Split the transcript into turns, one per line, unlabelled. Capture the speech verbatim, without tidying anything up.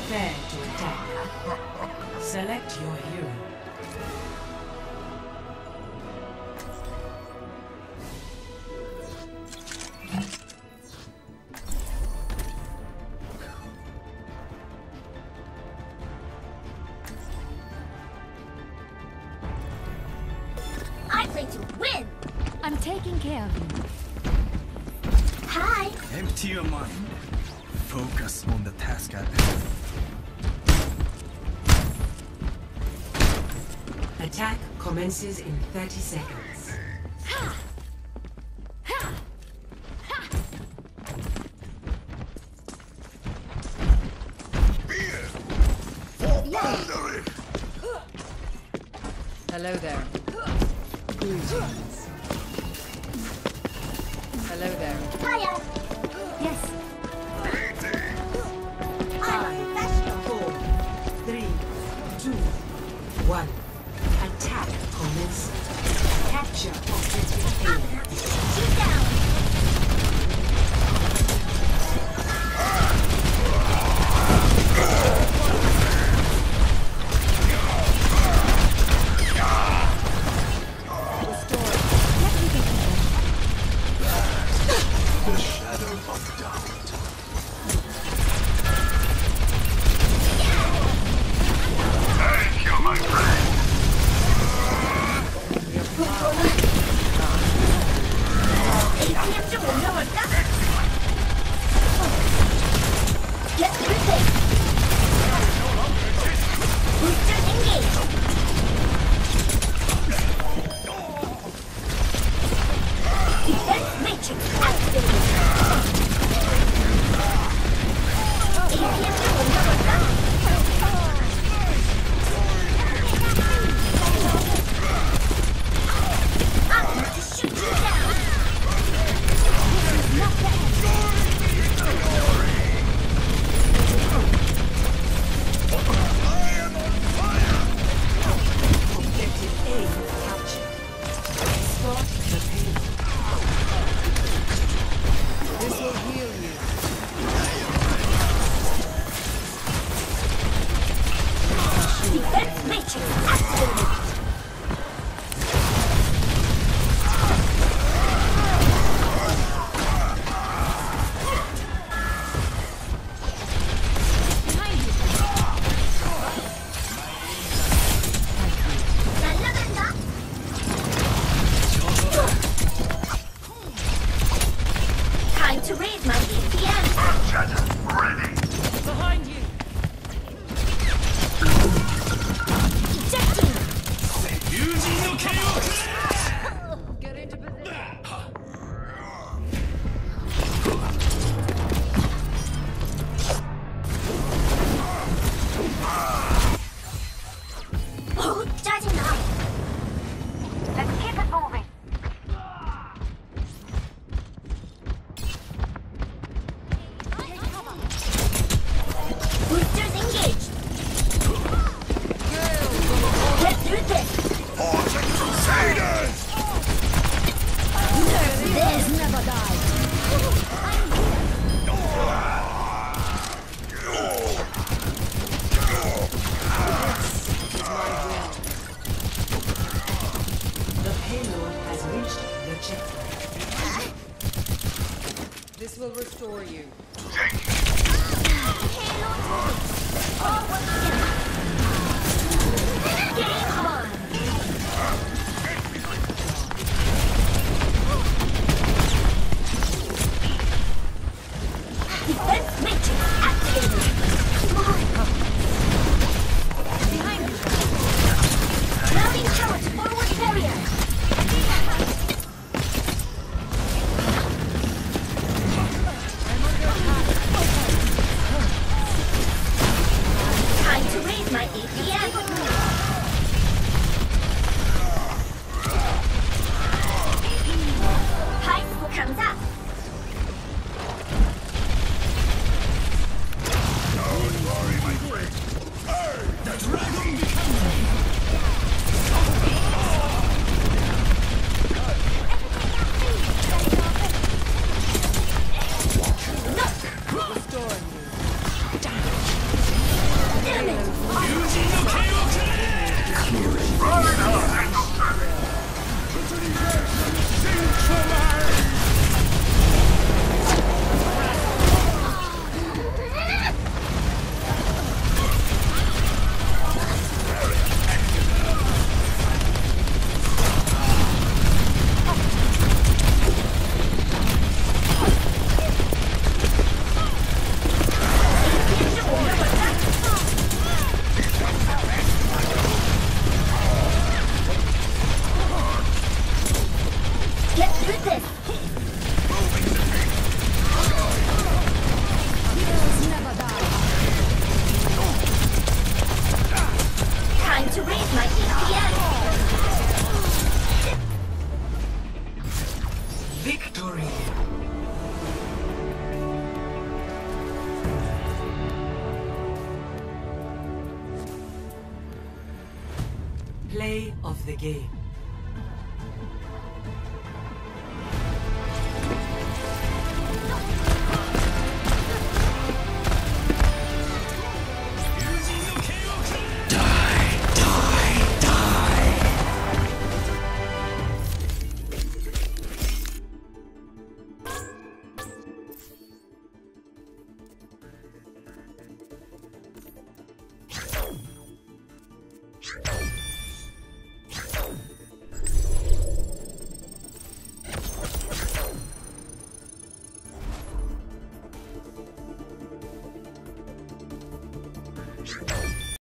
Prepare to attack. Select your hero.
I play to win!
I'm taking care of you.
Hi!
Empty your mind. Focus on the task at hand.
Attack commences in thirty seconds.
Hello there. Greetings. Hello there.
Hiya!
Yes.
I'm a professional!
Four, three, two, one. Attack commences. Capture objective
I'm
A.
gonna have to shoot you down!
The shadow of doubt. Thank you, my friend.
에이티엠 좀 올려볼까? Get through this! Boosters engage! Defense matrix activated! 에이티엠 좀 올려볼까? I'm going to shoot you down! Not bad!
Objective A captured. Start the payload.
This will heal you.
Defense matrix activated! 날라간다! Time to raise my A T M!
Behind you.
Ejecting!
Get into position.
어우, 짜증나! Let's keep it moving! Boosters engaged! Get through this! This never dies!
The payload has reached the checkpoint.
This will restore you.
Game on! Defense matrix activated! Behind you! Mounting charge forward barrier! Time
Play of the game.